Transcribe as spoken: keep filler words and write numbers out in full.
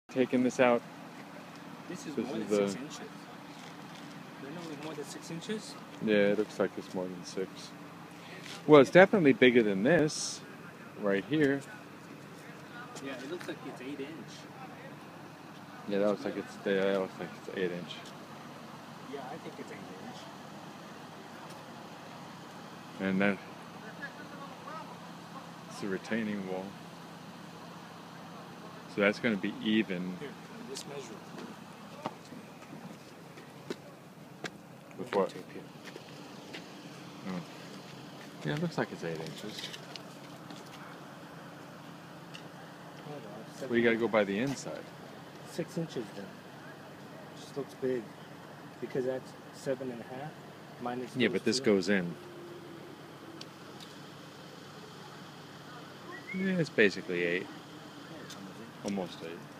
Taking this out. This is This more is than the- six inches. Don't know like more than six inches? Yeah, it looks like it's more than six. Well, it's definitely bigger than this, right here. Yeah, it looks like it's eight inch. Yeah, that looks like it's yeah, that looks like it's eight inch. Yeah, I think it's eight inch. And then it's a retaining wall. So that's going to be even. Here, just measure it. With what? Tape here. Oh. Yeah, it looks like it's eight inches. Hold on, seven- Well, you got to go by the inside. Six inches then. Just looks big. Because that's seven and a half minus. Yeah, those but this two. goes in. Yeah, it's basically eight. Yeah, it comes in. Almost eight.